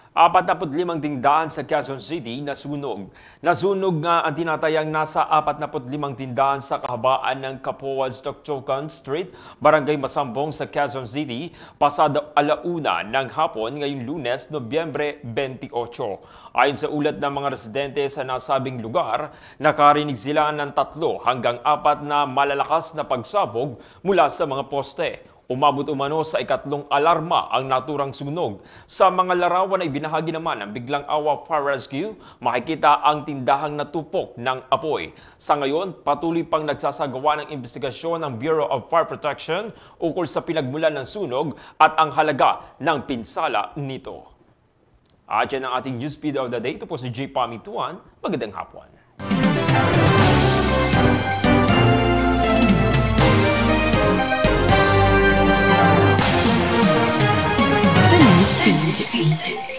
45 tindahan sa Quezon City nasunog. Nasunog nga ang tinatayang nasa 45 tindahan sa kahabaan ng Capoas Toctocan Street, Barangay Masambong sa Quezon City, pasado alauna ng hapon ngayong Lunes, Nobyembre 28. Ayon sa ulat ng mga residente sa nasabing lugar, nakarinig sila ng 3 hanggang 4 na malalakas na pagsabog mula sa mga poste. Umabot umano sa ikatlong alarma ang naturang sunog. Sa mga larawan ay binahagi naman ng Biglang Awa Fire Rescue, makikita ang tindahang natupok ng apoy. Sa ngayon, patuloy pang nagsasagawa ng investigasyon ng Bureau of Fire Protection ukol sa pinagmulan ng sunog at ang halaga ng pinsala nito. At yan ang ating news feed of the day. Ito po si J. Pamituan. Magandang hapon. Feed.